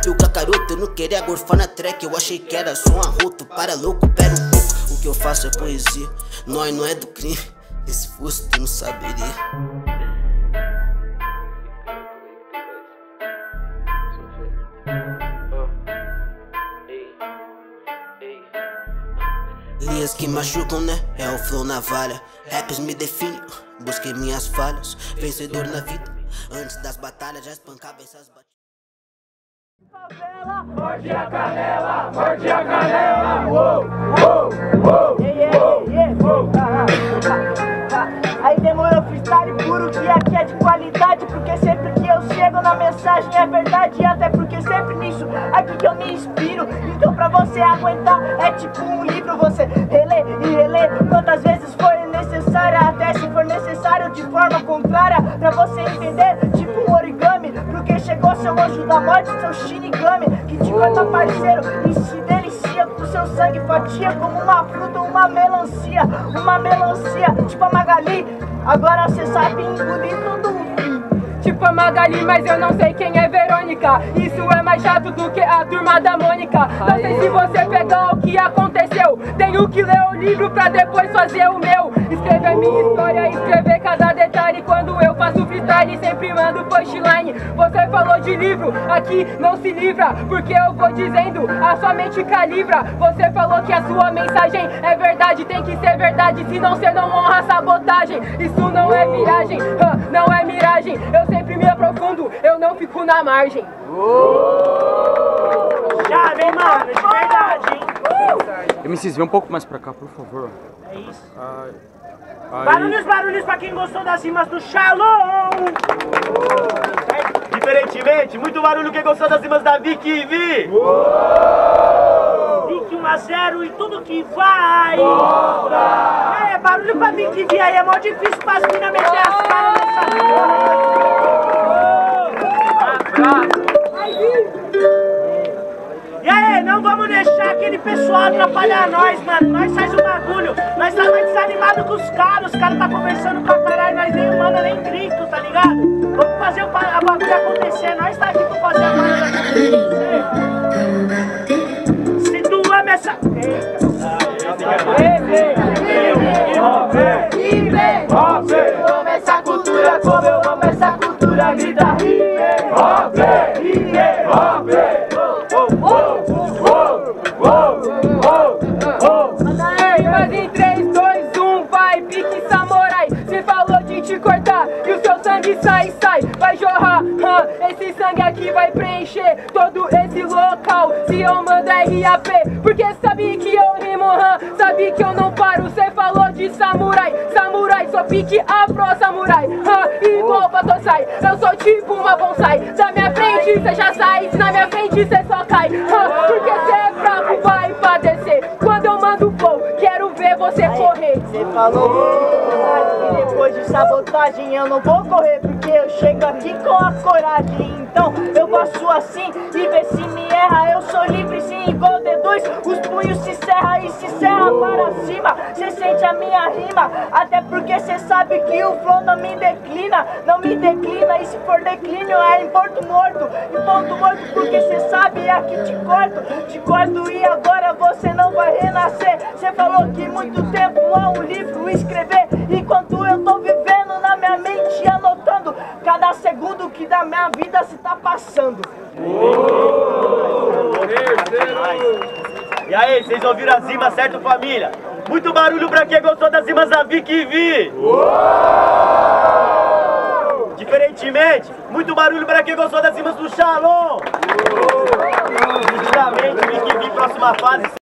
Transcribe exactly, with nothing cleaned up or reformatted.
rap o cacaroto, eu não queria gorfar na track. Eu achei que era só um arroto, para louco, pera um pouco. O que eu faço é poesia, nós não é do crime. E se fosse tu não saberia. Linhas que machucam, né? É o flow navalha. Raps me definem, busquei minhas falhas. Vencedor na vida, antes das batalhas já espancava essas batidas. Favela, morde a canela, morde a canela. Uou, uou, uou, yeah, yeah, uou. Ah, ah, ah. Aí demorou freestyle puro, que aqui é de qualidade. Porque sempre que eu chego na mensagem é verdade. Até porque sempre nisso, aqui que eu me inspiro. Então pra você aguentar é tipo um livro. Você relê e relê quantas vezes for necessária. Até se for necessário de forma contrária. Pra você entender, tipo um origami. Porque chegou seu anjo da morte, seu Shinigami, que te corta parceiro e se delicia com seu sangue. Fatia como uma fruta, uma melancia. Uma melancia, tipo a Magali. Agora cê sabe engolir tudo. Tipo a Magali, mas eu não sei quem é Verônica. Isso é mais chato do que a turma da Mônica. Não sei se você pegou o que aconteceu. Tenho que ler o livro pra depois fazer o meu. Escrever a minha história, escrever cada detalhe. Quando eu faço freestyle sempre mando punchline. Você falou de livro, aqui não se livra. Porque eu vou dizendo, a sua mente calibra. Você falou que a sua mensagem é verdade. Tem que ser verdade, senão você não honra a sabotagem. Isso não é viragem, não é miragem. Eu sempre me aprofundo, eu não fico na margem. Já vem, mano, de verdade, hein? M Cs, vem um pouco mais pra cá, por favor. É isso. Ai, ai. Barulhos, barulhos pra quem gostou das rimas do Shalom. Diferentemente, muito barulho quem gostou das rimas da Vicky V. Vicky um a zero e tudo que vai. É, barulho pra Vicky V aí, é mó difícil pras minas meter as caras nessa porra. E aí, não vamos deixar aquele pessoal atrapalhar nós, mano. Nós faz o bagulho. Nós tá mais desanimado com os caras. Os caras tá conversando pra caralho. Nós nem manda nem grito, tá ligado? Vamos fazer o bagulho acontecer. Nós tá aqui pra fazer a parada acontecer. Se tu ama essa... Eu amo essa cultura como eu amo essa cultura. Grita hip hop, hip hop. Mas em três, dois, um, vai, pique samurai. Cê falou de te cortar e o seu sangue sai, sai. Vai jorrar, hum, esse sangue aqui vai preencher todo esse local. Se eu mando R A P, porque sabe que eu rimo, hum, sabe que eu não paro. Cê falou de samurai, samurai, só pique afro samurai, hum, igual Batosai. Eu sou tipo uma bonsai, da minha frente cê já sai, se na minha frente cê só cai, hum, porque cê é fraco, vai padecer. Quando eu mando flow, quero ver você correr. Você falou que depois de sabotagem eu não vou correr, porque eu chego aqui com a coragem. Então eu faço assim e vê se me erra. Eu sou livre sim, igual D dois. Os punhos se serra e se serra para cima. Cê sente a minha rima, até porque cê sabe que o flow não me declina. Não me declina, e se for declínio é em ponto morto. Em ponto morto porque cê sabe, aqui te corto. Te corto e agora você não vai renascer. Cê falou que muito tempo há um livro escrever, enquanto eu tô vivendo na minha mente, anotando cada segundo que da minha vida se tá passando. E aí, vocês ouviram as rimas, certo, família? Muito barulho pra quem gostou das rimas da Vicky V. Diferentemente, muito barulho pra quem gostou das rimas do Shalom. Nitidamente, Vicky V, próxima fase.